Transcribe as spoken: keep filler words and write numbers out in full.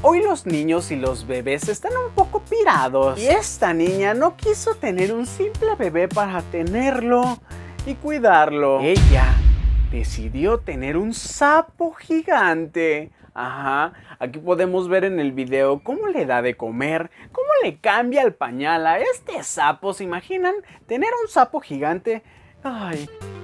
Hoy los niños y los bebés están un poco pirados. Y esta niña no quiso tener un simple bebé para tenerlo y cuidarlo. Ella decidió tener un sapo gigante. Ajá, aquí podemos ver en el video cómo le da de comer, cómo le cambia el pañal a este sapo. ¿Se imaginan tener un sapo gigante? Ay,